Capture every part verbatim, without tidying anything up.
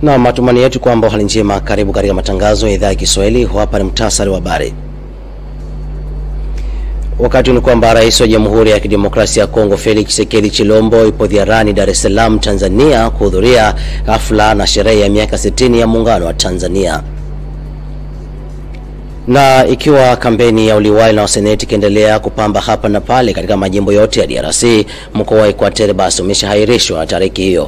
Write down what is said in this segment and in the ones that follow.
Na matumani yetu kwamba hali njema. Karibu katika matangazo ya idhaa ya Kiswahili. Hapa ni muhtasari wa habari. Wakati ni kwamba Rais wa Jamhuri ya Kidemokrasia ya Kongo Felix Tshisekedi Tshilombo yupo ziarani Dar es Salaam, Tanzania kuhudhuria hafla na sherehe ya miaka sitini ya Muungano wa Tanzania. Na ikiwa kampeni ya uliwali na seneti ikiendelea kupamba hapa na pale katika majimbo yote ya D R C, mkoa wa Equateur basi umeshahairishwa tariki hiyo.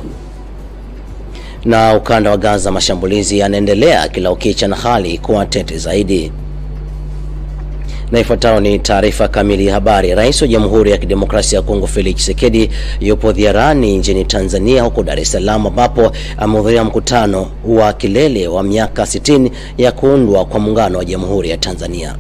Na ukanda wa Gaza mashambulizi yanaendelea kila ukicha na hali kuwa tete zaidi. Na ifuatayo ni taarifa kamili ya habari. Rais wa Jamhuri ya Kidemokrasia ya Kongo Felix Tshisekedi yupo ziarani nchini Tanzania huko Dar es Salaam, ambapo amehudhuria mkutano wa kilele wa miaka sitini ya kuundwa kwa Muungano wa Jamhuri ya Tanzania.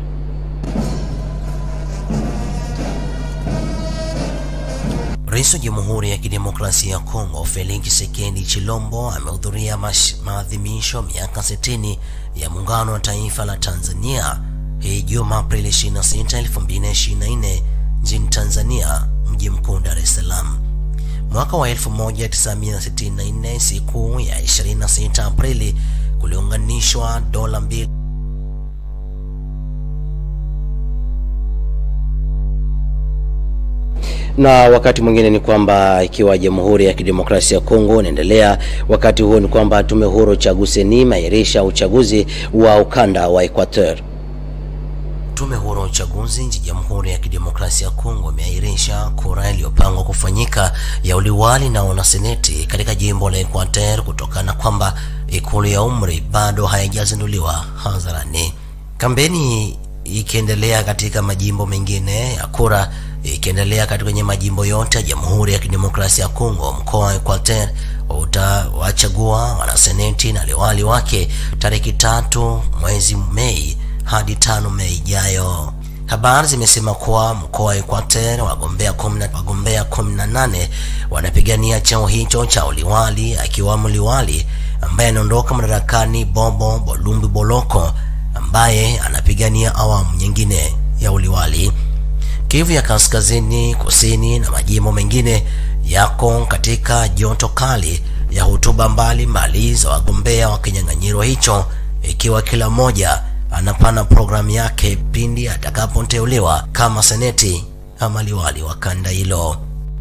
Rais wa Jamhuri ya Kidemokrasia ya Kongo Felix Tshisekedi Tshilombo amehudhuria maadhimisho miaka sitini ya Muungano wa Taifa la Tanzania hii Jumaa Aprili ishirini na sita, elfu mbili ishirini na nne nchini Tanzania, mji mkuu Dar es Salaam. Mwaka wa elfu moja tisa mia sitini na nne, siku ya ishirini na sita Aprili, kuliunganishwa dola mbili Na wakati mwingine ni kwamba ikiwa Jamhuri ya Kidemokrasia ya Kongo inaendelea, wakati huo ni kwamba tume huru uchaguzi ni mairisha uchaguzi wa ukanda wa Equateur. Tume huru uchaguzi nchini Jamhuri ya Kidemokrasia ya Kongo imeahirisha kura iliyopangwa kufanyika ya uliwali na wanaseneti katika jimbo la Equateur kutokana kwamba ikulu ya umri bado haijazinduliwa hadharani. Kampeni ikiendelea katika majimbo mengine ya kura ikiendelea katika kwenye majimbo yote ya Jamhuri ya Kidemokrasia ya Kongo. Mkoa wa Equateur utawachagua wanaseneti na liwali wake tarehe tatu mwezi Mei hadi tano Mei ijayo. Habari zimesema kuwa mkoa wa Equateur wagombea wagombea kumi na nane wanapigania cheo hicho cha uliwali, akiwamo liwali ambaye anaondoka madarakani Bobo Bolumbi Boloko ambaye anapigania awamu nyingine ya uliwali. Kivu ya Kaskazini, Kusini na majimbo mengine yako katika joto kali ya hotuba mbali mbali za wagombea wa kinyang'anyiro hicho, ikiwa kila mmoja anapana programu yake pindi atakapoteuliwa kama seneti ama liwali wa kanda hilo.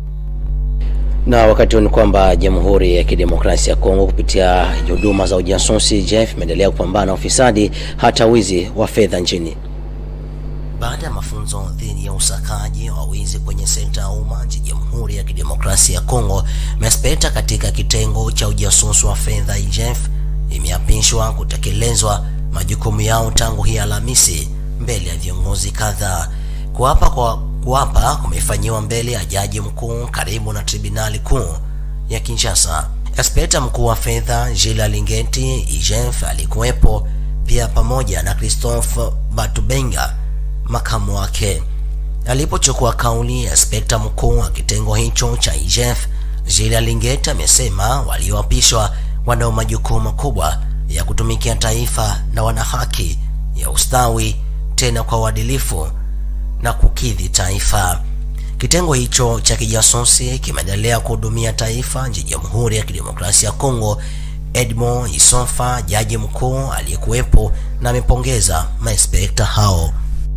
Na wakati ni kwamba Jamhuri ya Kidemokrasia ya Kongo kupitia huduma za ujasusi J F imeendelea kupambana na ufisadi hata wizi wa fedha nchini. Baada ya mafunzo dhidi ya usakaji wa wizi kwenye sekta ya umma nchini Jamhuri ya Kidemokrasia ya Kongo, inspekta katika kitengo cha ujasusi wa fedha J F imeapishwa kutekelezwa majukumu yao tangu hii Alhamisi mbele ya viongozi kadhaa. Kuapa kwa kuapa kumefanywa mbele ya jaji mkuu karibu na tribunali kuu ya Kinshasa. Inspekta mkuu wa fedha Gilles Lingeti J F alikuwepo pia pamoja na Christophe Batubenga makamu wake. Alipochukua kauli, inspekta mkuu wa kitengo hicho cha J F Gilles Lingeti amesema walioapishwa wana majukumu makubwa ya kutumikia taifa na wana haki ya ustawi tena kwa uadilifu na kukidhi taifa. Kitengo hicho cha kijasusi kimeendelea kuhudumia taifa nchini Jamhuri ya Kidemokrasia ya Kongo. Edmond Isofa, jaji mkuu, aliyekuwepo na amepongeza mainspekta hao.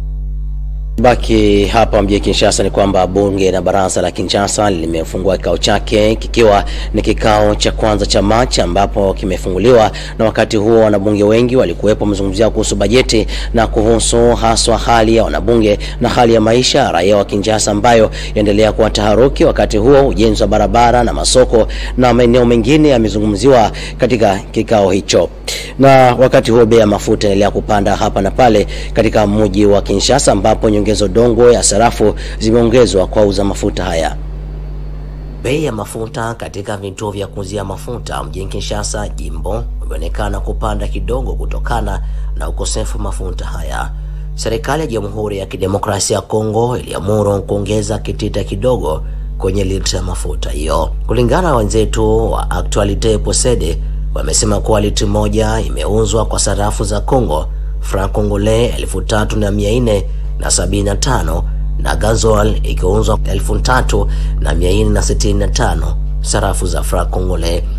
Baki hapa mjini Kinshasa ni kwamba bunge na baraza la Kinshasa limefungua kikao chake, kikiwa ni kikao cha kwanza cha Machi ambapo kimefunguliwa, na wakati huo wanabunge wengi walikuwepo mzungumzia kuhusu bajeti na kuhusu haswa hali ya wanabunge na hali ya maisha raia wa Kinshasa ambayo yaendelea kuwa taharuki. Wakati huo ujenzi wa barabara na masoko na maeneo mengine yamezungumziwa katika kikao hicho. Na wakati huo bei ya mafuta inaendelea kupanda hapa na pale katika mji wa Kinshasa, ambapo nyongezo dongo ya sarafu zimeongezwa kwa uza mafuta haya. Bei ya mafuta katika vituo vya kuuzia mafuta mjini Kinshasa jimbo imeonekana kupanda kidogo kutokana na ukosefu mafuta haya. Serikali ya Jamhuri ya Kidemokrasia ya Kongo iliamuru kuongeza kitita kidogo kwenye lita ya mafuta hiyo. Kulingana na wenzetu wa Actualité Possede, wamesema kuwa lita moja imeuzwa kwa sarafu za Kongo franc congolais elfu tatu na mia nne na sabini na tano na gasoil ikiuzwa elfu tatu na mia nne na sitini na tano sarafu za franc congolais.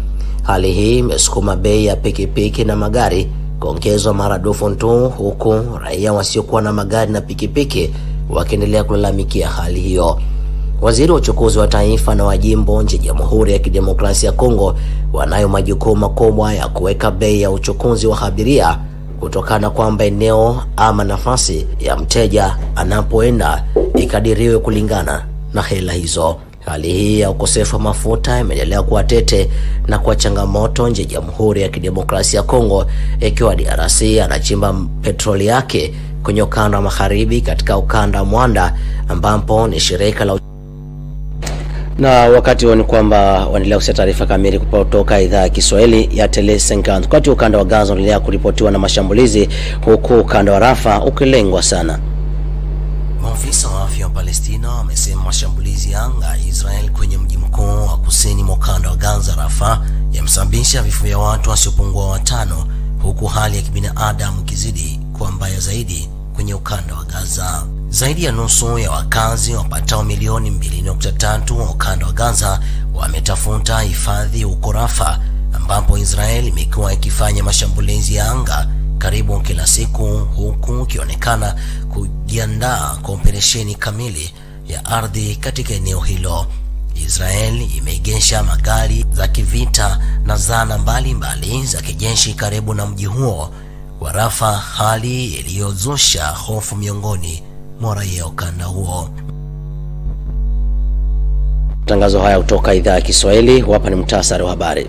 Hali hii imesukuma bei ya pikipiki na magari kuongezwa maradufu tu, huku raia wasiokuwa na magari na pikipiki wakiendelea kulalamikia hali hiyo. Waziri wa uchukuzi wa taifa na wa jimbo nchini Jamhuri ya Kidemokrasia ya Kongo wanayo majukumu makubwa ya kuweka bei ya uchukuzi wa abiria kutokana kwamba eneo ama nafasi ya mteja anapoenda ikadiriwe kulingana na hela hizo. Hali hii ya ukosefu wa mafuta imeendelea kuwa tete na kwa changamoto nje Jamhuri ya Kidemokrasia ya Kongo, ikiwa D R C anachimba petroli yake kwenye ukanda wa magharibi katika ukanda wa Mwanda ambapo ni shirika la. Na wakati huo ni kwamba wanaendelea kusikia taarifa kamili kutoka idhaa ya Kiswahili ya Tele cinquante. Wakati ukanda wa Gaza unaendelea kuripotiwa na mashambulizi, huku ukanda wa Rafa ukilengwa sana. Maafisa wa afya wa Palestina wamesema mashambulizi ya anga ya Israel kwenye mji mkuu wa kusini mwa ukanda wa Gaza, Rafa, yamesababisha vifo vya watu wasiopungua watano, huku hali ya kibinadamu ikizidi kuwa mbaya zaidi kwenye ukanda wa Gaza. Zaidi ya nusu ya wakazi wapatao milioni mbili nukta tatu wa ukanda wa Gaza wametafuta hifadhi huko Rafa, ambapo Israel imekuwa ikifanya mashambulizi ya anga karibu kila siku, huku ikionekana kujiandaa kwa operesheni kamili ya ardhi katika eneo hilo. Israel imeegesha magari za kivita na zana mbalimbali za kijeshi karibu na mji huo wa Rafa, hali iliyozusha hofu miongoni mwa raia ukanda huo. Tangazo haya kutoka idhaa ya Kiswahili, hapa ni muhtasari wa habari.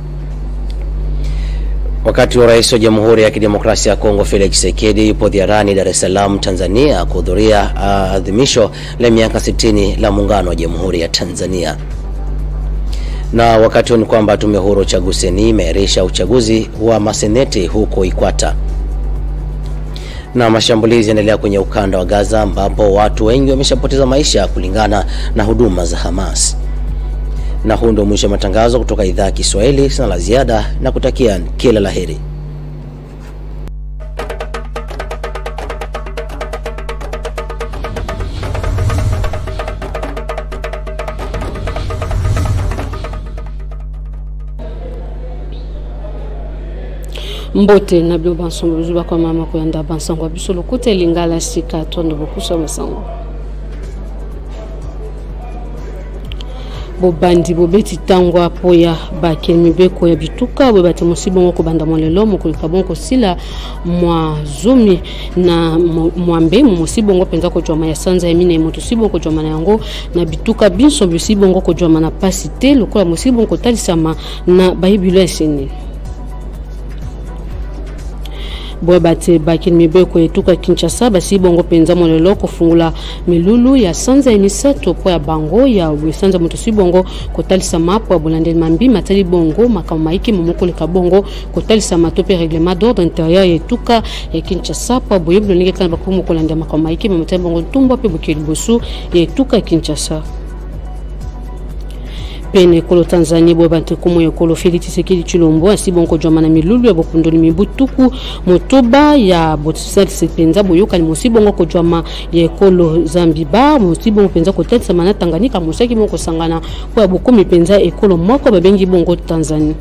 Wakati wa Rais wa Jamhuri ya Kidemokrasia ya Kongo Felix Tshisekedi yupo ziarani Dar es Salaam, Tanzania, kuhudhuria adhimisho la miaka sitini la muungano wa Jamhuri ya Tanzania. Na wakati ni kwamba tume huru uchaguzi seni imeahirisha uchaguzi wa maseneti huko Ikwata. Na mashambulizi yanaendelea kwenye ukanda wa Gaza ambapo watu wengi wameshapoteza maisha kulingana na huduma za Hamas. Na huu ndio mwisho wa matangazo kutoka idhaa ya Kiswahili. Sina la ziada na kutakia kila laheri. Mbote na bio banson zuba kwa mama ko yanda bansango biso lokote lingala sika tondo bokusa basango bobandi bobeti tangwa poya bakemi beko ya bituka bwe bati musibongo ko banda molelo mokulika bonko sila mwa zumi na mwambe musibongo penza ko joma ya sanza ya mine moto sibongo ko joma na yango na bituka binso bisibongo ko joma na pasite lokola musibongo ko talisama na baibilo esene Boy bate bakin mibeko etuka Kinshasa basi bongo penza molelo kufungula milulu ya sanza inisato po ya bango ya sanza motosi bongo kotalisa mapo bolande mambi matali bongo makamaiki momoko le kabongo kotalisa matope règlement d'ordre intérieur etuka ya Kinshasa po boyeblo ninge kan bakumo kolande makamaiki matali bongo tumbo pe bokeli bosu etuka Kinshasa. Pene kolo Tanzania bo bante kumo yokolo Felix Tshisekedi Chilombo asibongo jomana milulu ya bokundoli mibutuku motoba ya botsali sepenza boyoka ni musibongo ko joma ya ekolo Zambiba musibongo penza ko tetsa mana Tanganyika musaki moko sangana kwa bokomi penza ekolo moko babengi bongo Tanzania.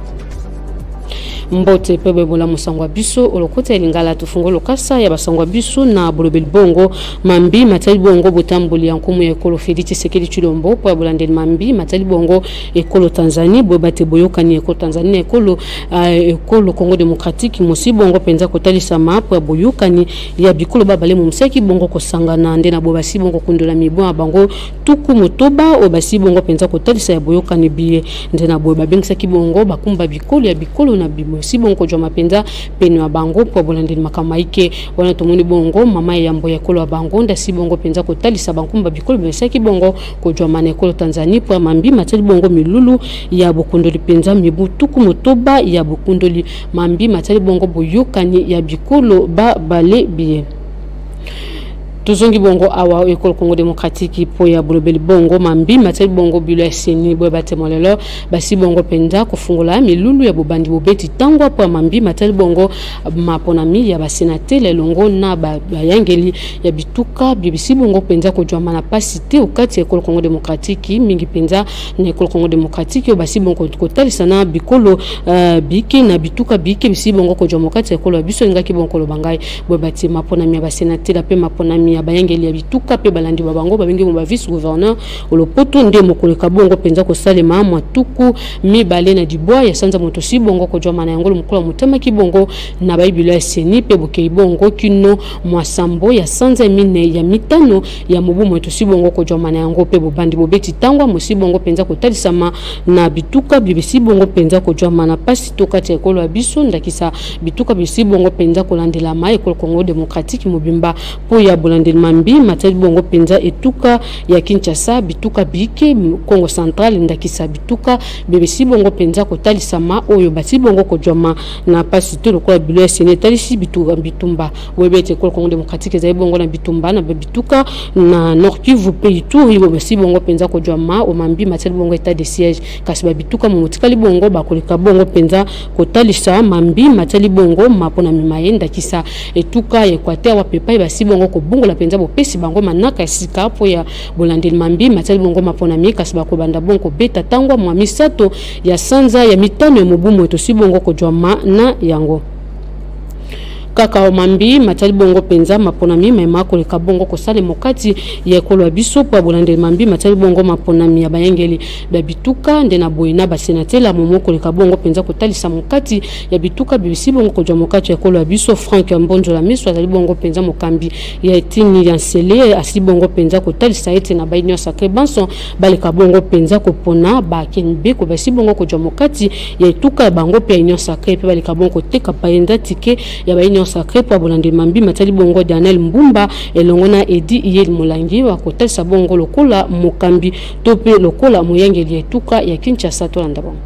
Mbote pebe bola musangwa biso olokote lingala tufungolo kasa ya basangwa biso na bolobel bongo mambi matali bongo botamboli yankumu ya ekolo Felix Tshisekedi Chilombo po bolande mambi matali bongo ekolo Tanzania bo bate boyoka ni ekolo Tanzania ekolo uh, ekolo Congo Democratique musi bongo penza kotalisa mapo boyoka ni ya bikolo babale mumseki bongo kosangana nde na bo basi bongo kundola mibwa bango tuku motoba o basi bongo penza kotalisa ya boyoka ni biye nde na bo babengisa kibongo bakumba bikolo ya bikolo na bibo sibongo ko joma penza peni wa bango po bolande makamaike wana tomoni bongo mama ya mbo ya kolo wa bango nda sibongo penza ko talisa bankumba bikolo besaki bongo ko joma na ekolo Tanzania po mambi matali bongo milulu ya bokundoli penza mibutuku motoba ya bokundoli mambi matali bongo boyokani ya bikolo ba bale biye tozongi bongo awa ekolo Congo démocratique po ya bolobeli bongo mambi matali bongo bilo ya seni bo batemolelo basi bongo penza kufungula milulu ya bobandi bobeti tangwa po mambi matali bongo maponami ya basenate lelongo na bayangeli ya bituka bibisi bongo penza ko jwa mana pasite ukati ekolo Congo démocratique mingi penza na ekolo Congo démocratique basi bongo kotalisana bikolo uh, biki na bituka biki bisi bongo ko jwa mokati ekolo biso ngaki bongo bangai bo bati maponami ya basenate la pe maponami ya bayangeli ya bituka pe balandi babango babengi mo ba vice gouverneur olopoto nde mokoleka bongo penza ko salema matuku mibale na dibwa ya sanza moto si bongo ko jwa mana yango mukula mutema ki bongo na baibilo ya seni pe bokei bongo kino mwasambo ya sanza mine ya mitano ya mobu moto si bongo ko jwa mana yango pe bobandi bobeti tangwa mosi bongo penza ko talisama na bituka bibisi bongo penza ko jwa mana pasi tokati ekolo abiso ndakisa bituka bibisi bongo penza ko landela mai ekolo Congo démocratique mobimba po ya bolandel mambi matali bongo penza etuka ya Kinshasa bituka bike Congo central ndakisa bituka bibisi bongo penza ko talisama oyo basi bongo ko joma na pasito lokola bilo ya sene talisi bituka bitumba webete ekolo Congo démocratique za bongo na bitumba na bituka na Nord Kivu pe ituri bo basi bongo penza ko joma o mambi matali bongo état de siège kasi ba bituka momutikali bongo bakoleka bongo penza ko talisa mambi matali bongo mapona mimayenda kisa etuka Equateur wa pepa basi bongo ko bongo la penza bo pesi bango manaka sika po ya bolandeli mambi matali bongo mapona mi kasi ba ko banda bongo beta tangwa mwa misato ya sanza ya mitano ya mobumo to si bongo ko joma na yango kaka mambi matali bongo penza maponami mema ko leka bongo ko sale mokati ya ekolo abiso po bolandeli mambi matali bongo maponami ya bayangeli ba bituka ndena boyina ba senatela momo ko leka bongo penza ko talisa mokati ya bituka bibisi bongo ko jwa mokati ya ekolo abiso Frank Mbonjo la miso azali bongo penza mokambi ya etini ya nsele asi bongo penza ko talisa ete na bayinyo sacré banson baleka bongo penza ko pona ba kenbe ko basi bongo ko jwa mokati ya etuka bango pe inyo sacré pe baleka bongo teka paenda tike ya bayinyo sacré po bolande mambi matali bongo Daniel Mbumba elongona Edi Iyel Molangi wa kotalisa bongo lokola mokambi tope lokola moyangeli etuka ya Kinshasa to landa bongo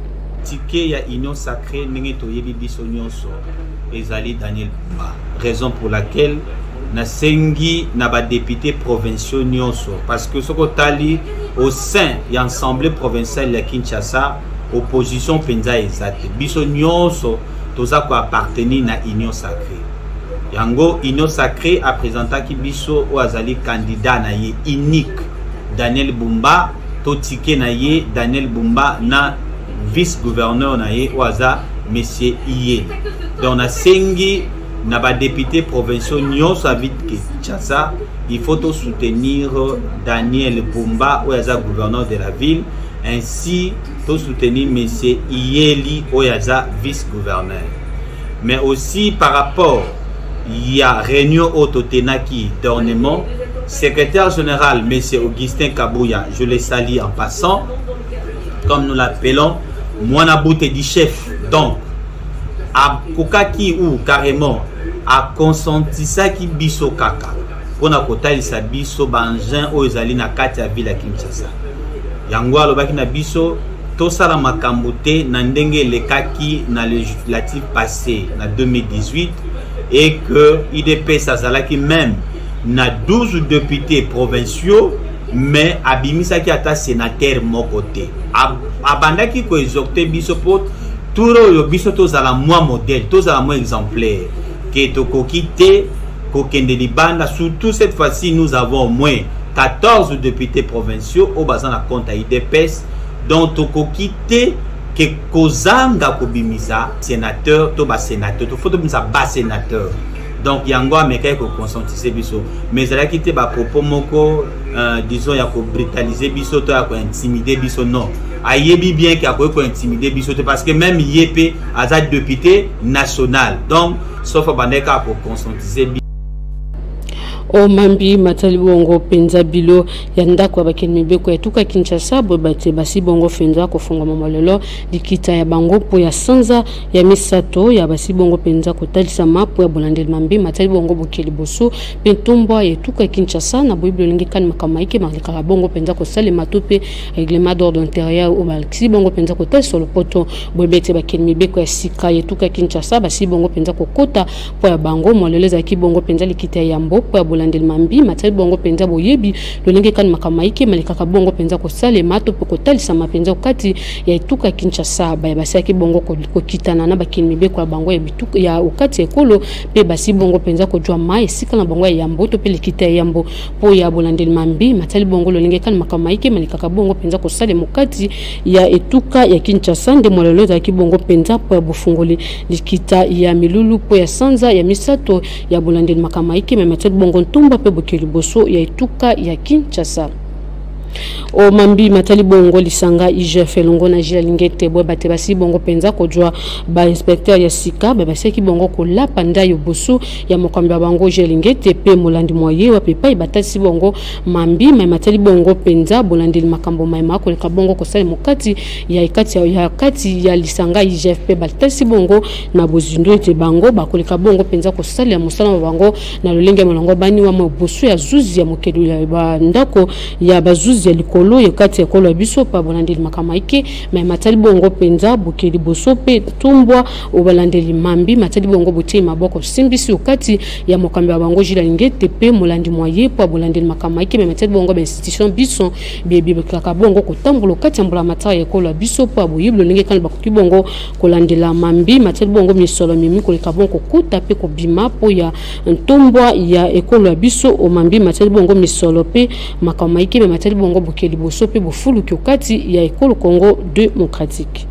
tike ya union sacrée ndenge toyebi biso nyonso ezali Daniel Mbumba, raison pour laquelle na sengi na ba député provinciaux nyonso parce que soko tali au sein ya assemblée provinciale ya Kinshasa opposition penza ezate biso nyonso toza ko appartenir na union sacrée yango union sacrée a présenté ki biso o azali candidat na ye unique Daniel Mbumba to tike na ye Daniel Mbumba na vice gouverneur na ye o aza monsieur Iye donc na sengi na ba député provinciaux nyonso avit ke Kinshasa il faut to soutenir Daniel Mbumba o aza gouverneur de la ville ainsi to soutenir monsieur Iyeli Oyaza vice-gouverneur. Mais aussi par rapport il y a réunion au Totenaki d'ornement secrétaire général monsieur Augustin Kabouya, je le salue en passant comme nous l'appelons Mwana Bouté du chef donc à Kokaki ou carrément à consentisa ki biso kaka pona kotalisa biso bangin o ezali na kati ya ville ya Kinshasa yango alobaki na biso tosala makambo te na ndenge lekaki na législative passé na deux mille dix-huit et que I D P S azalaki même na douze députés provinciaux mais abimisaki ata sénateur moko te abandaki ko exhorter biso po turo yo biso tozala moi modèle tozala moi exemplaire que tokoki te kokende libanda surtout cette fois-ci nous avons au moins quatorze députés provinciaux au bazan na compte à I D P S dont tokoki te que kozanga kobimisa sénateur to ba sénateur to faut bimisa ba sénateur donc yango ameka ko conscientiser biso mais ala kité ba propos moko euh, disons ya ko brutaliser biso to ya ko intimider biso non ayebi bien qu'il y a ko intimider biso parce que même yepé aza député national donc sauf bandeka ko conscientiser o mambi matali bongo penza bilo ya ndako bakeni mibeko etuka Kinshasa bo bate basi bongo fenza ko funga mamolelo dikita ya bango po ya sanza ya misato ya basi bongo penza ko talisa mapo ya bolandeli mambi matali bongo bokeli boso pentombo etuka Kinshasa na bible lingi kan makamaike malika bongo penza ko sale matope règlement d'ordre intérieur o balksi bongo penza ko tel solo poto bo bete bakeni mibeko ya sika etuka Kinshasa basi bongo penza ko kota po ya bango moleleza ki bongo penza likita ya mbo po ya bolandeli mambi matali bongo penza boyebi lolenge kan makamaike malikaka bongo penza ko sale mato poko talisa mapenza okati ya etuka Kinshasa ba basaki bongo ko kitana na bakini mibeko bango ya bituka ya okati ekolo pe basi bongo penza ko jwa mai sika na bongo ya yambo to pe likita ya yambo po ya bolandeli mambi matali bongo lolenge kan makamaike malikaka bongo penza ko sale mokati ya etuka ya Kinshasa nde mololo za kibongo penza po ya bufungoli likita ya milulu po ya sanza ya misato ya bolandeli makamaike matali bongo ntumba pe bokeli boso ya etuka ya Kinshasa. O mambi matali bongo lisanga Igf elongo na jila lingete bwe bate basi bongo penza kojwa ba inspecteur ya sika ba basi ki bongo ko lapa ndayo boso ya mokambi bango jila lingete pe molandi moye wa pepa ibatasi bongo mambi ma matali bongo penza bolandi makambo maima ko leka bongo ko sale mokati ya ikati ya kati ya lisanga Igf pe batasi bongo na bozindo ete bango ba ko leka bongo penza ko sale ya musala bango na lolenge molongo bani wa boso ya zuzi ya mokelu ya ba ndako ya bazuzi ya likolo yokati ekolo ya biso pa bolandeli makamaike ma matali bongo penza bokeli boso pe tumbwa obalandeli mambi matali bongo bote maboko simbisi okati ya mokambi wa bango jila lingete pe molandi moye pa bolandeli makamaike ma matali bongo ba institution biso bebe bekaka bongo kotambulo kati mbula matari ya ekolo ya biso pa boyiblo linge kan bakoki bongo kolandela mambi matali bongo misolo mimi koleka bongo kuta pe kobima po ya ntombwa ya ekolo ya biso o mambi matali bongo misolo pe makamaike ma matali bongo bokeli boso pe bofulu kyokati ya ekolo Congo démocratique.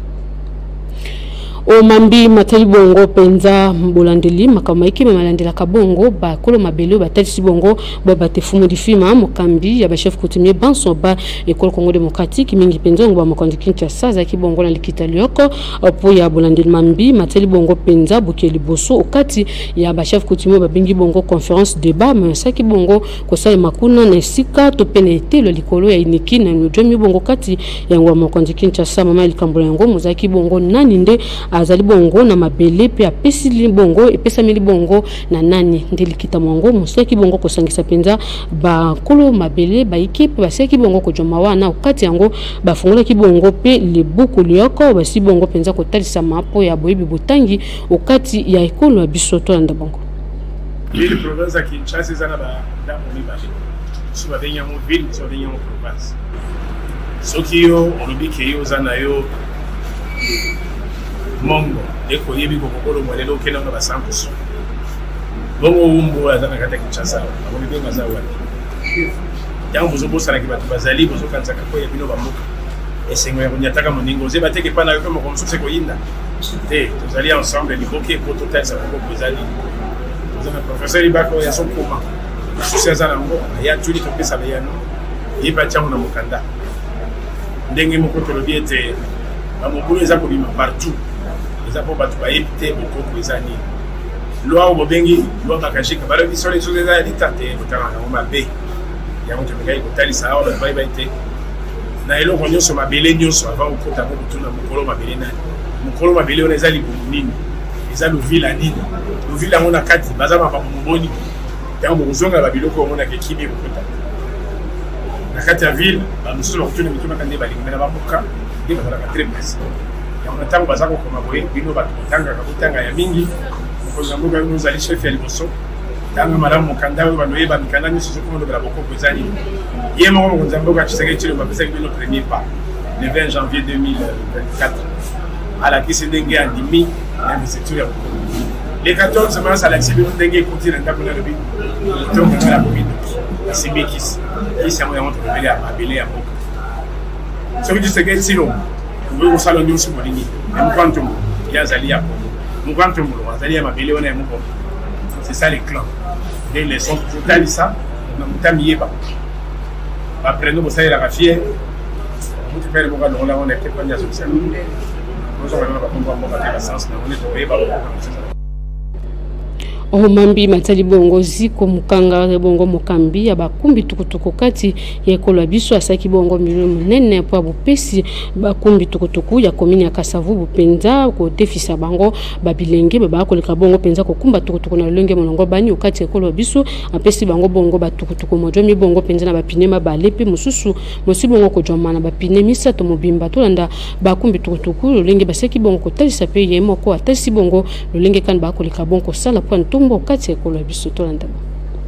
O mambi matali bongo penza bolandeli makamaike malandela kabongo ba kolo mabelo batali bongo ba batefumu difima mokambi ya ba chef coutumier banso ba ekolo Congo démocratique mingi penza ngo ba mokondi Kinshasa za kibongo na likita lioko po ya bolandeli mambi matali bongo penza bokeli boso okati ya ba chef coutumier ba bingi bongo conférence débat mais ça kibongo ko sale makuna na sika to penete lo likolo ya iniki na njomi bongo kati ya ngo mokondi Kinshasa mama likambo yango muzaki bongo nani nde azali bongo na mabele pe apesi bongo epesa mili bongo na nani ndelikita mwango museki bongo kosangisa penza ba kolo mabele ba ekipe baseki bongo ko joma wana okati yango bafungola ki bongo pe le buku lioko basi bongo penza ko talisa mapo ya boyebi botangi okati ya ekolo ya bisoto anda bongo ile province ya Kinshasa zana ba damu ni baje suba benya mu ville so benya mu province sokiyo olubike yo zana yo mongo eko yebi kokolo mwelelo kena na basankuso bongo umbu azana kata Kinshasa abo bibenga za wali yango bozo sala kibatu bazali bozo kanza ko yebino bamuka esengo ya kunyataka moningo ze bateke pana yo kama komsuse ko yinda te tozali ensemble ni boke pour total sa ko bazali tozana professeur ibako ya sokoma susi azana ngo ya tuli to pesa bayano yiba changu na mukanda ndenge mokoto lobiete bamobulu eza kobima partout eza po batu bayebite bokoko eza nini loi bobengi loi bakashika balobi so les choses eza lita te kotala yango mabe yango tomekai kotalisa awa bato bayibai te na eloko nyonso mabele nyonso avant okota ngo kotuna mokolo mabele nani mokolo mabele wana eza libumu nini eza lovila nini lovila yango na kati baza makambo moboni yango bokozonga babiloko omonaka ekibi ekokota na kati ya ville bamosusu bakotuna mitunaka nde balingi na bamoka nde bazalaka très presi yango na ntango baza kokoma boye bino bato kotangaka kotanga ya mingi mokonzi ya mboka bino ozali chef ya liboso tanga malamu mokanda oyo banoyeba mikanda nyonso sokomolobela bokoko eza nini ye moko mokonzi ya mboka Tshisekedi Tshilombo apesaki bino premier pas le vingt janvier deux mille vingt-quatre alakisi ndenge andimi na investiture ya bokoko le quatorze mars alakisi bino ndenge ekoti na ndako na lobi ntongo ngala komindo asimbi kisi kisi yango yango tolobeli ya mabele ya mboka soki Tshisekedi Tshilombo okoki kosala nyonso molingi ya mokwantombo ye azali ya kongo mokwantombo azali ya mabele wana ya moko c'est ça les clans et les sons totalisa na mutami yeba bapreno bosalelaka fier mutu pele moka longola wana ekepanya social ozongana bakombo mboka te basansi na ngone toyeba o mambi matali bongo ziko mukanga bongo mukambi ya bakumbi tukutuku kati ya ekolo biso asaki bongo milioni nene po bopesi bakumbi tukutuku ya komini ya Kasavu bupenza ko defisa bango babilenge baba ko leka bongo penza ko kumba tukutuku na lenge molongo bani okati ekolo biso apesi bango bongo batukutuku mojo mi bongo penza na bapine mabale pe mususu mosibongo ko joma na bapine misato mobimba tolanda bakumbi tukutuku lenge basaki bongo ko talisa pe yemo ko atasi bongo lenge kan ba ko leka bongo sala po ntumbo kati ekolo biso tolanda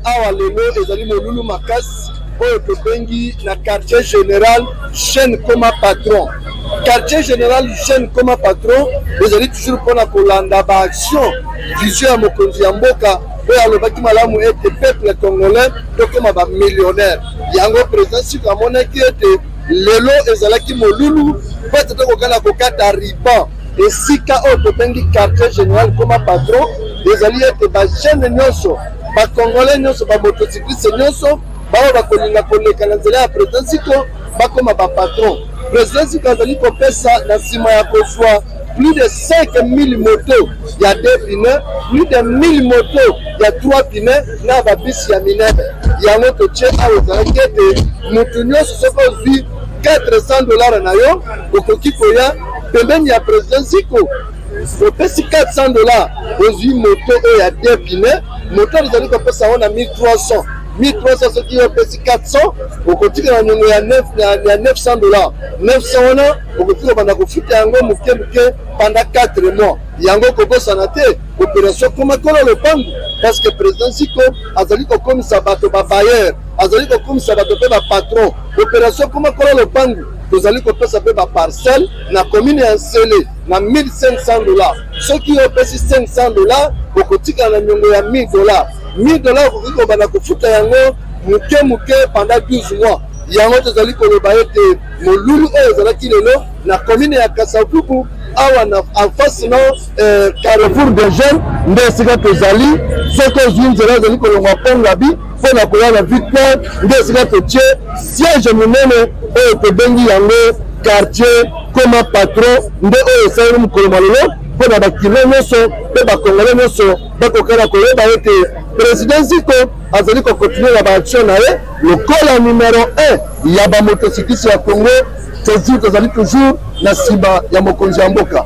awa lelo ezali molulu makasi oyo tobengi na quartier général chaîne comme patron. Quartier général chaîne comme patron ezali toujours mpona kolanda ba action vision ya mokonzi ya mboka oyo alobaki malamu ete peuple congolais tokoma ba millionnaire. Yango président siko amonaki ete lelo ezalaki molulu po ete tokokana kokata riban esika oyo tobengi quartier général comme patron ezali ete bajeune nyonso bacongolais nyonso bamotocycliste nyonso bao bakolinga koleka na nzela ya président siko bakoma bapatron. Président siko azali kopesa na nsima ya kozwa plus de cinq mille motos ya deux pneus, plus de mille motos ya trois pneus na babisi ya minene. Yango totie awa ezalaki ete moto nyonso soki ozwi quatre cents dollars na yo okoki koya pembeni ya président siko opesi quatre cents dollars ozwi moto oyo ya deux pneus, moto ezali kopesa yango na mille trois cents. mille trois cents soki opesi quatre cents okotika na niongo ya neuf cents dollars. neuf cents wana okoki kobanda kofuta yango moke moke pendant quatre mois. Yango kobosana te opération koma kolo lopangu parce que président siko azali kokomisa bato babayeur, azali kokomisa bato mpe bapatron. Opération koma kolo lopangu tozali kopesa mpe baparcelle na commune ya Nsele na mille cinq cents dollars. Soki opesi cinq cents dollars okotika na niongo ya mille dollars. mille dollars okoki kobanda kofuta yango moke moke pendant douze mois. Yango tozali koloba ete molulu oyo ezalaki lelo na commune ya Kasavubu awa na en face na Carrefour de Jeunes nde esika tozali soki ozwi nzela ezali kolongwa pongabi mpo na koya na Victoire nde esika totie siège monene oyo tobengi yango quartier comme patron nde oyo esaleli mokolo malolo mpo na bakilo nyonso mpe bakongole nyonso bakokana koyeba ete président siko azali kokontinue na baaction na ye lokola numero un ya bamotocycliste ya Congo toujours tozali toujours na nsima ya mokonzi ya mboka.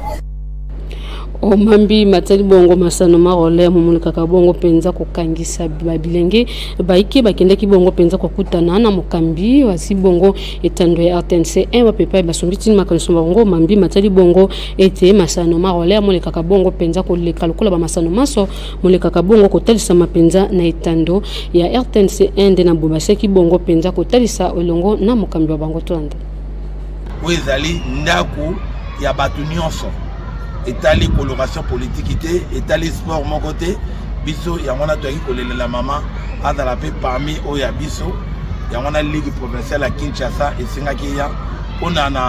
Omambi matali bongo masano marole mumulikaka bongo penza kokangisa babilenge baiki bakendaki bongo penza kokutana na mokambi wasi bongo etando ya R T N C un bapepa basombiti makanso bongo mambi matali bongo ete masano marole mulikaka bongo penza koleka lokola ba masano maso mulikaka bongo kotalisa mapenza na etando ya R T N C un de na bobaseki bongo penza kotalisa olongo na mokambi wa bango twanda wezali ndaku ya batu nyonso etali coloration politique te etali sport mon côté biso ya wana to yi la mama adala pe parmi o ya biso ya wana ligue provinciale à Kinshasa esingaki ya ona na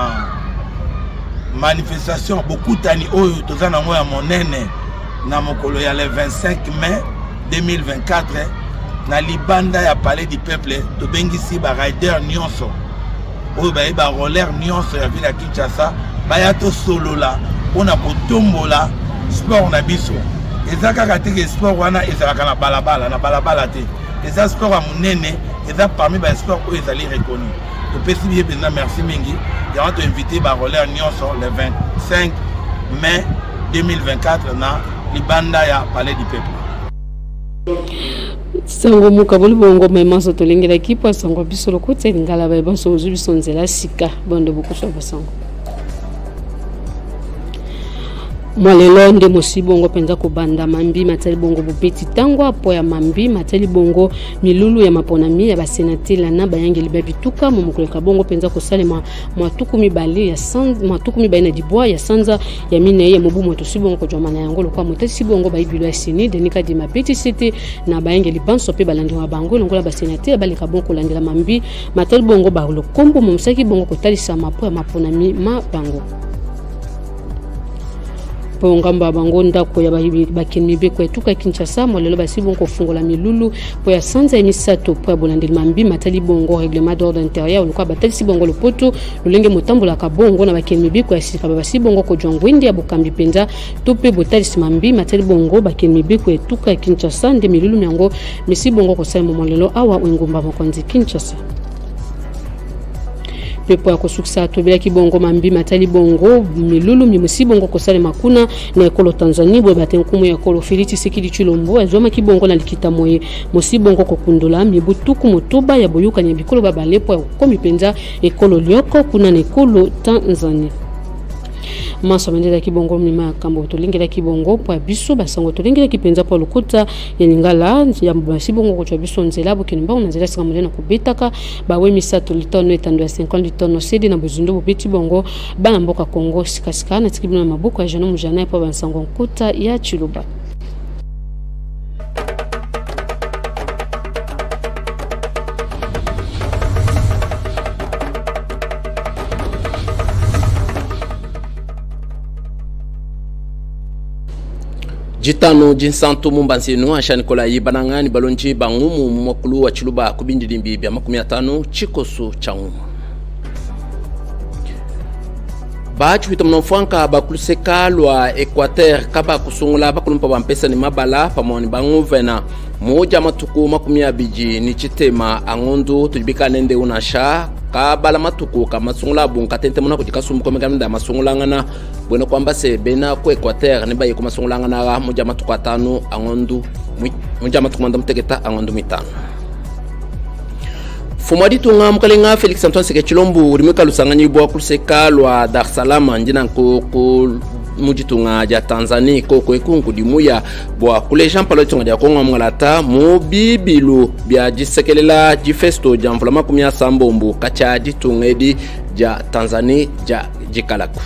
manifestation beaucoup tani oyo tozana ngo ya monene na mokolo ya le vingt-cinq mai deux mille vingt-quatre na libanda ya palais du peuple to bengisi ba rider nyonso oyo ba ba roller nyonso ya ville ya Kinshasa baya to solo la on a kotombola sport na biso ezaka katike sport wana ezaka na balabala na balabala te eza sport a munene eza parmi ba sport oyo ezali reconnu to pesi bien bien merci mingi ya on to inviter ba roller nyonso le vingt-cinq mai deux mille vingt-quatre na libanda ya palais du peuple. Sango mukabuli bongo maimaso tolengela kipo sango biso lokotse ngala ba baso uzubi sonzela sika bondo bukusha basango Mwalelo nde mosi bongo penza kubanda mambi matali bongo bupeti tango apo ya mambi matali bongo milulu ya maponami ya basenatela na bayange libabituka mumukuleka bongo penza kosalema mwatuku mibale ya sanza mwatuku mibale na dibwa ya sanza ya mine ya mobu moto si bongo kujomana yango lokwa motesi bongo baibilo ya sini denika di mapeti sete na bayange libanso pe balandi wa bango longola basenatela baleka bongo kulandela mambi matali bongo ba lokombo mumusaki bongo kotalisa mapo ya maponami ma bango Pongamba bango ndako ya bakemi ko etuka Kinshasa molelo basi bongo fungola milulu po ya sanza emisato po ya bolandeli mambi matali bongo règlement d'ordre intérieur lokwa batali si bongo lopoto lolenge motambola ka bongo na bakemi ko ya sika basi bongo ko jongwindi ya bokambi penza to pe botali si mambi matali bongo bakemi ko etuka Kinshasa nde milulu nyango misi bongo ko sa molelo awa ngumba mokonzi Kinshasa pepo ya kusukisa tobela kibongo mambi matali bongo milulu mimusi bongo kosale makuna na ekolo Tanzania bwe batenkumu ya ekolo Feliti Sekili Chilombo azoma kibongo na likita moye musi bongo kokundula mibutuku motoba ya boyuka nyabikolo babalepo ya komi penza ekolo Lioko kuna na ekolo Tanzania maso mendela kibongo mima kambo tolingela kibongo po biso basango tolingela kipenza po lokuta ya lingala ya basibongo ko twa biso nzela bo kinimba on nzela sika molena ko betaka ba we misato litono etando ya cinquante litono sedi na bozundo bo beti bongo bana mboka Kongo sikasika na tikibina mabuko ya jano mujana po bansango nkuta ya Chiluba. Jitano jinsantu mumbansinu ashani kola yibanangani balonji bangumu mwakulu wa Chiluba kubindi limbi bya makumi atano chikosu changumu. Bachu hitamnonfanka bakuluseka lwa Equateur kaba kusungula bakulumpa bampesa ni mabala pamoni bangu vena moja matuku makumi abiji ni chitema angondu tujibika nende unasha kabala matuku kama sungula bunga tente muna kujikasumu kwa megamida masungula ngana bueno kwamba se bena ku Equateur niba yiku masungula ngana moja matuku atano angondu moja matuku manda mtegeta angondu mitano. Fumadi tunga mukalenga Felix Antoine Seke Chilombo urimeka lusanganyi bwa kuluseka lwa Dar es Salaam njina ko ko mujitunga ja Tanzania ko ko ekunku dimuya bwa kule Jean Paul tunga ja Kongo mngalata mu bibilu bya jisekelela jifesto ja mvulama kumya sambombo kacha ditungedi ja Tanzania ja jikalaku.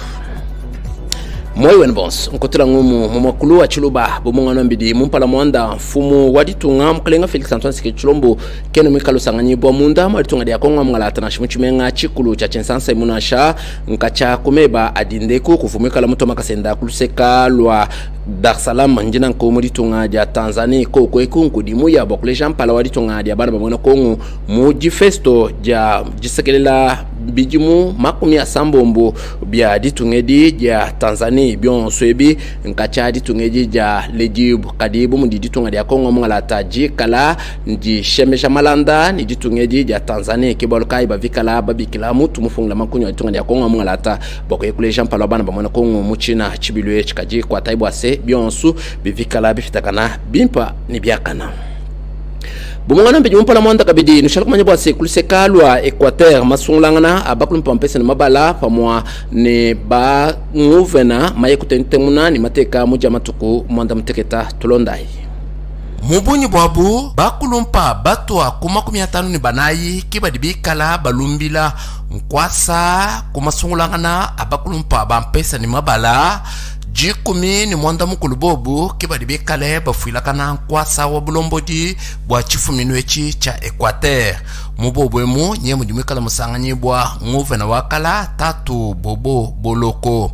Moi wenbons nkotela ngumu mumakulu wa Chiluba bomungano mbidi mumpala mwanda fumu waditunga mukalenga Felix Antoine Seke Chilombo keno mikalo sanganyi bwa munda maditunga dia Kongo mngalata na shimuchimenga chikulu cha chensansa imunasha nkacha kumeba adindeku kufumika la muto makasenda kuluseka lwa Dar es Salaam njina nko muditunga dia Tanzania ko ko ekunku dimuya bokule Jean Paul waditunga dia bana bamwana Kongo mujifesto ja jisekelela bijimu makumi ya sambombo bia ditungedi ja Tanzania bion swebi nkacha ditungedi ja lejibu kadibu mundi ditunga dia Kongo mngalata jikala ndi shemesha malanda ni ditungedi ja Tanzania kibolukai bavikala babikila mutu mufungla makunyo ditunga dia Kongo mngalata boko kule Jean Paul bana bamwana Kongo muchina chibilwe chikaji kwa taibu ase bionsu bivikala bifitakana bimpa ni biakana. Bumungana mbe jumpala mwanda kabidi nushalku manyabwa se kuluseka lwa Equateur masungulangana abakulumpa mpesa ni mabala pamwa ne ba nguvena maye kutentemuna ni mateka moja matuku mwanda mteketa tulondai. Mubunyi bwabu bakulumpa batwa kuma kumi atano ni banayi kibadibikala balumbila nkwasa kumasungulangana abakulumpa bampesa ni mabala jikumi ni mwanda mukulu bobu kibadibikale bafuilakana nkwasa wa bulombodi bwa chifuminwechi cha Equateur mubobwemu nye mujumikala musanganyi bwa nguvena wakala tatu bobo boloko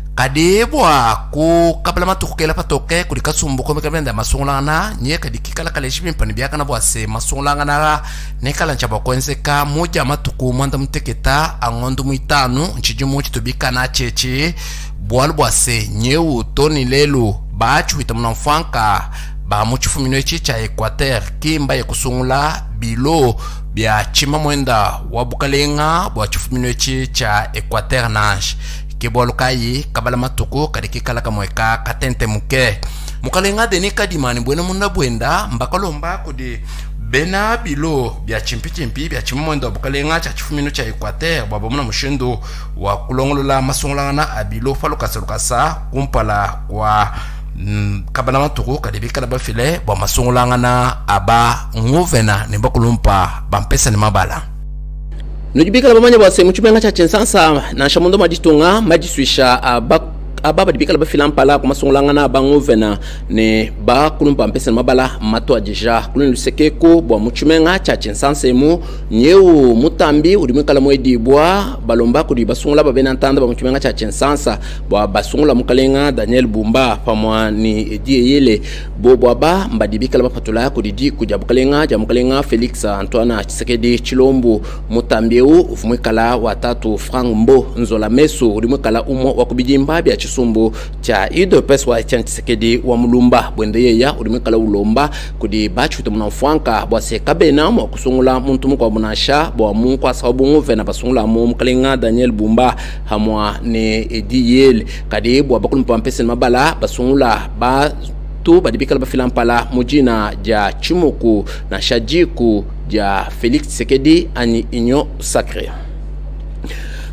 kadebwa ku kabla matukela patoke kulikasumbu ko mekamenda masungulana nye kadikikala kaleshimi pani byakana bwa se masungulana nekala nchaba kwenseka moja matuku mwanda mteketa angondu muitano nchijumu chitubikana cheche bwalbwase nyeu toni lelo bachu hitamnamfanka ba muchifuminwechi cha Equateur kimba ya kusungula bilo bya chima mwenda wabukalenga bwa chifuminwechi cha Equateur nash kebolukai kabala matuku kadikikala kamweka katente muke mukalenga denika dimani bwena munda bwenda mbakalomba kudi bena bilo bya chimpi chimpi bya chimmondo bukalenga cha chifumino cha Equateur bwa bomuna mushindo wa kulongolola masungulana abilo falukasa kumpala kwa mm, kabana matuku kadibika na bafile bwa masungulana aba nguvena nimbakulumpa bampesa ni mabala. Nujibika la bamanya bwa se muchimenga cha chensansa na shamondo maditunga madiswisha abak ababa dibika laba filampala kuma songolangana banguvena ne ba kulumpa mpesa mabala mato ajija kulun lusekeko bwa muchumenga cha chensanse mu nyeu mutambi udimika la mwedi bwa balomba kudi basungula babena ntanda ba muchumenga cha chensansa bwa basungula mukalenga Daniel Bumba pamwa ni die yele bo bwa ba mbadibika laba patula kudi kuja bukalenga ja mukalenga Felix Antoine Tshisekedi Chilombo mutambi u ufumikala watatu Frank Mbo Nzola Meso udimika umo wakubijimba bya sumbu cha ido peswa cha Tshisekedi wa mulumba bwende ya ulimekala ulomba kudi bachu tumuna mfuanka bwa se kabena mwa kusungula muntu mukwa bunasha bwa mungu kwa sababu nguve na basungula mu mkalenga Daniel Bumba hamwa ne Ediyel kadi bwa bakulumpa mpesa mabala basungula ba tu badibikala bafilampala mujina ja Chimuku na Shajiku ja Felix Tshisekedi ani inyo sacré.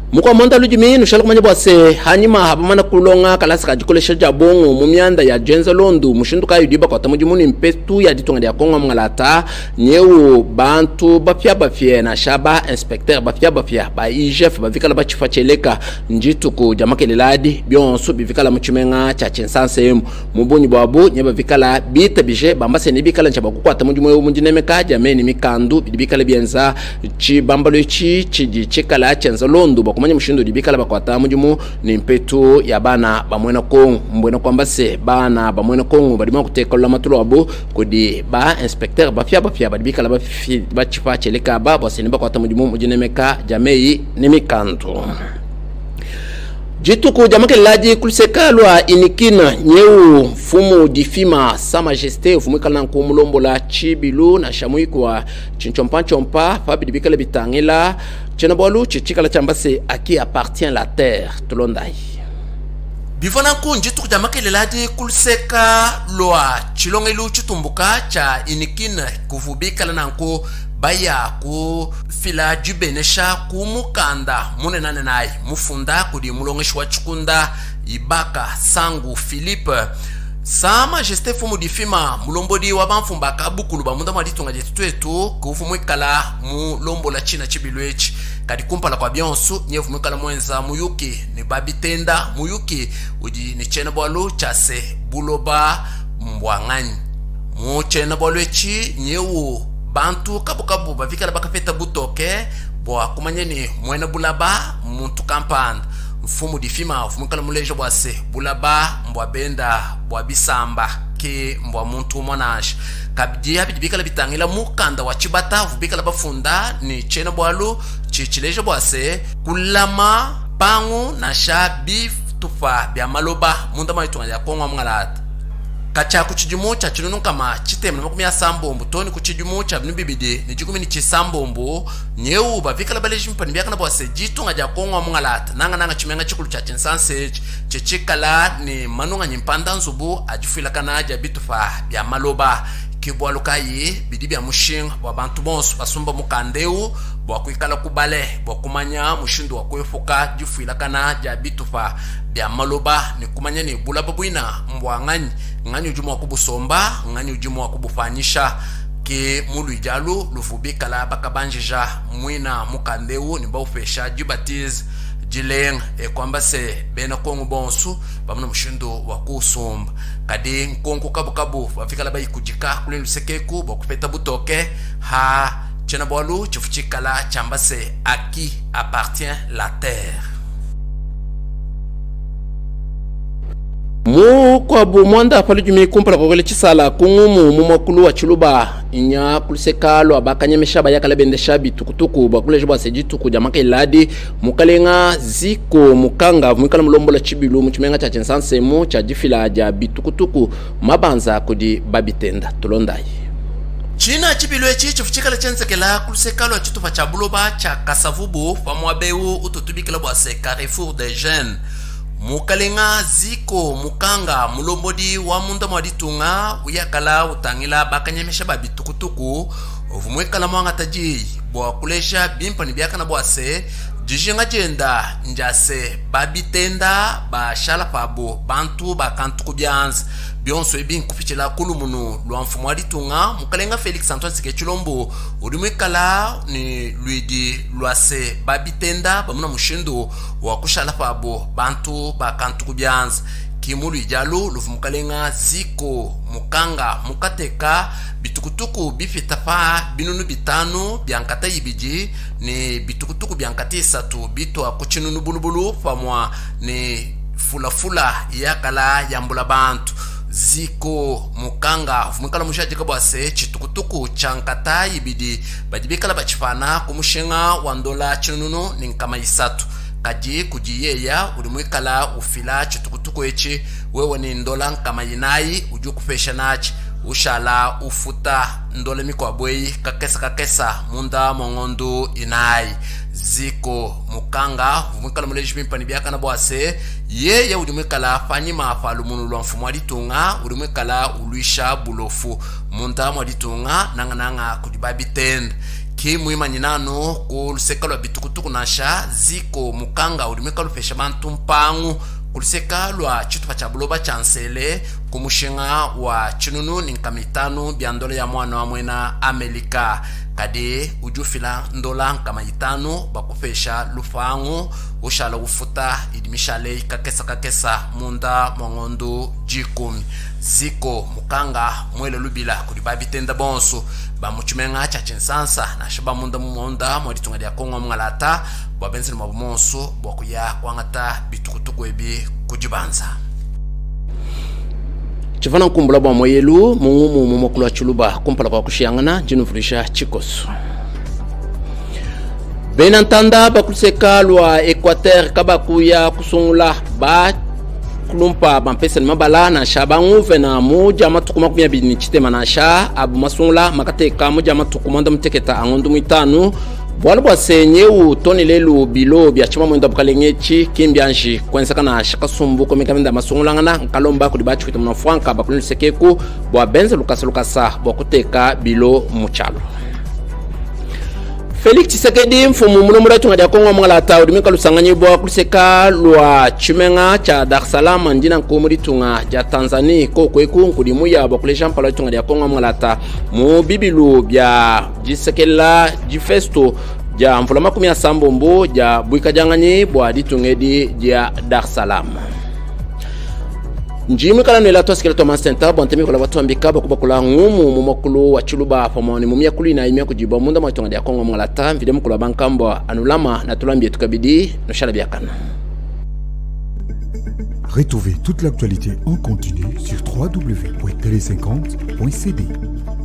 Mukwa monda lujimi nushalo kumanya bwase hanyuma habamana kulonga kalasika jikolesha jabongo mumianda ya Jenza Londo mushinduka yudiba kwa tamujimuni mpetu ya ditunga ya Kongo mngalata nyeu bantu bafya bafya na shaba inspecteur bafya bafya ba I G F bavikala bachifacheleka njituku jamakeleladi byonso bivikala muchimenga cha chensanse mubunyi bwabu nyeba vikala bita bije bambase nibikala nchaba kwa tamujimwe munjinemeka jameni mikandu bidibikala bienza chi bambalo chi chi chikala Jenza Londo kumanya mushindo dibikala bakwata mujumu ni mpetu ya bana bamwena Kongo mbwena kwamba se bana bamwena Kongo badima kutekola matulo abo kodi ba inspecteur bafya bafya badibikala bafi bachifa cheleka ba boseni bakwata mujumu mujinemeka jamei nimikanto Jituku jamakelelaji kulisekalwa inikina nyeu fumu difima sa majesté fumu kalana kumulombo la chibilu na shamuikwa chinchompa chompa fabidibikala bitangela chenabwalu chichikala chambase à qui appartient la terre tulondai bivona kunji tukujamakeleladji kuliseka loa chilongelu chitumbuka cha inikina kuvubikala nanko baya ku fila jubenesha kumukanda munenane nayi mufunda kudi mulongeshwa chikunda ibaka sangu Philippe sa majesté fumu difima mulombodi wa bamfumba kabukulu bamunda maditunga jetwetu kuvumwekala mulombo la china chibilwechi kadi kumpala kwa byonsu nyevumwekala mwenza muyuki ni babitenda muyuki uji ni chena bwalu chase buloba mbwanganyi mu chena bwalwechi nyewu bantu kabu kabu bavikala bakapeta butoke bwa kumanyeni mwena bulaba muntu kampanda mfumu difima mfumukala mulejo bwase bulaba mbwa benda bwa bisamba ke mbwa muntu monash kabidi habidibikala bitangila mukanda wa chibata vubikala bafunda ni chena bwalu chichilejo bwase kulama pangu na sha beef tufa bya maloba munda maitunga ya Kongo mngalata kacha kuchijumu cha chilunu kama chitemna makumi ya sambombo toni kuchijumu cha bnibibide ni jikumi ni chisambombo nyeu bavikala baleji mpani byakana bwase jitunga ja Kongo mngalata nanga nanga chimenga chikulu cha chensanse chechikala ni manunga nyimpanda nzubu ajifila kana ja bitufa bya maloba kibwalukayi bidi bya mushinga wa bantu bonso basumba mukandeu bwa kuikala kubale bwa kumanya mushindu wa kwefuka jifila kana ja bitufa bya maloba ni kumanya ni bulaba bwina mbwanganyi ngani ujumu wa kubusomba ngani ujumu wa kubufanyisha ke mulu ijalu lufubikala bakabanjija mwina mukandeu ni baufesha jibatiz jileng e kwamba se bena Kongo bonsu bamuna mushindo wa kusomba kadi nkonko kabu kabu bafikala bayi kujika kule lusekeku bakupeta butoke ha chena bwalu chifuchikala chambase à qui appartient la terre mu kwa bu mwanda palujumi kumpala kokole chisala kungumu mumakulu wa chiluba inya kulisekalo abakanyemesha bayakala bendesha bitukutuku bakule jwa sejituku jamaka iladi mukalenga ziko mukanga mwikala mulombo la chibilu muchimenga cha chensanse mu cha jifila ja bitukutuku mabanza kudi babitenda tulondai China chibilwe chi chifuchikala chensekela kulisekalo chitufa cha buloba cha kasavubu famwabeu ututubikala bwase Carrefour des Jeunes mukalenga ziko mukanga mulombodi wa munda mwaditunga uyakala utangila bakanyemesha babitukutuku ovumwekala mwanga taji bwa kulesha bimpani byakana bwase jijinga jenda njase babitenda ba shalapabo bantu bakantuku byanza byonso ebin kupichela kulumunu lwa mfumu waditunga mukalenga Felix Antoine Sekechilombo ulimwekala ni luidi lwase babitenda bamuna mushindo wa kushalapabo bantu bakantuku byanza kimulu ijalu luvumukalenga ziko mukanga mukateka bitukutuku bifitafa binunu bitanu byankata ibiji ni bitukutuku byankata isatu bitwa kuchinunu bulubulu famwa ni fulafula yakala yambula bantu ziko mukanga vumukala mushajika bwase chitukutuku chankata ibidi badibikala bachifana kumushinga wandola chinunu ninkama isatu kaji kujiyeya ulimwikala ufila chitukutuku echi wewe ni ndola nkama yinayi uju kufesha nachi ushala ufuta ndole mikwa bwei kakesa kakesa munda mongondo inayi ziko mukanga vumwikala muleji mimpani byakana bwase yeye ulimwikala fanyima falumunu lwa mfumu waditunga ulimwikala uluisha bulofu munda mwaditunga nanga nanga kudibabitenda kimwimani nano kuluseka lwa bitukutuku nasha ziko mukanga ulimeka lupesha bantu mpangu kuluseka lwa chitupa cha buloba chansele kumushinga wa chinunu ninkamitanu biandole ya mwana wa mwena Amerika kade ujufila ndola nkama itanu bakufesha lufangu ushala ufuta idimishale kakesa kakesa munda mongondo jikumi ziko mukanga mwele lubila kulibabi tenda bonso bamuchumenga cha chinsansa na shaba munda mumonda mwaditunga dia kongo mngalata babenzi mabumonso bokuya kwangata bitukutuku ebi kujibanza chivana nkumbula bwa moyelu mungumu mumokulu wa chuluba kumpala kwa kushiyangana jinufurisha chikosu benantanda bakuliseka lwa Equateur kabakuya kusungula ba kulumpa bampesa mabala na shabangu vena moja matukuma kumya bini chitema na sha abu masungula makateka moja matukuma nda mteketa angondu mitanu bwala bwa senye u toni lelu bilo bya chima mwenda bukalengechi kimbyanji kwensaka na shaka sumbu komekamenda masungulangana nkalomba kudibachi kwita mna franka bakulinu sekeku bwa benze lukasa lukasa bwa kuteka bilo muchalo Felix Tshisekedi mfumu mulumura tunga dia Kongo mngalata udimika lusanganyi bwa kuliseka lwa chimenga cha Dar es Salaam njina nkumuri tunga ja Tanzania ko kweku nkudimu ya bakuleja mpala tunga dia Kongo mngalata mu bibilu bya jisekela jifesto ja mvula makumi ya sambombo ja buika janganyi bwa ditungedi ja Dar es Salaam njimi kala nwela tosikela Thomas Center bontemi kola watu ambika bakubakula ngumu mumokulu wa chuluba pomoni mumia kulina imia kujiba munda mwatonga dia Kongo mngalata mvide mukula bankambo anulama na tulambie tukabidi no shala biakana. Retrouvez toute l'actualité en continu sur w w w point télé cinquante point c d.